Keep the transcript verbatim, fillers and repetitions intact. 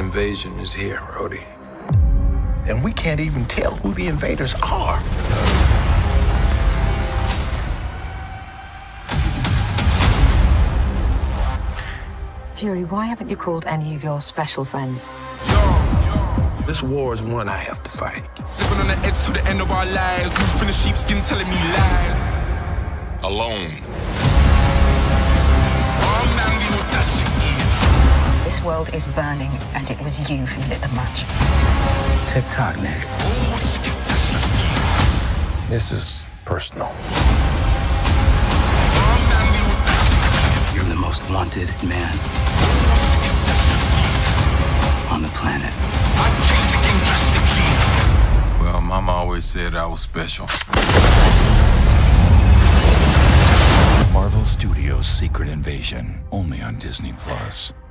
invasion is here, Rhodey. And we can't even tell who the invaders are. Fury, why haven't you called any of your special friends? This war is one I have to fight. Living on the edge to the end of our lives. Roof in the sheepskin telling me lies. Alone. This world is burning, and it was you who lit the match. TikTok, Nick. This is personal. You're the most wanted man on the planet. I changed the game drastically. Well, Mama always said I was special. Marvel Studios' Secret Invasion, only on Disney Plus.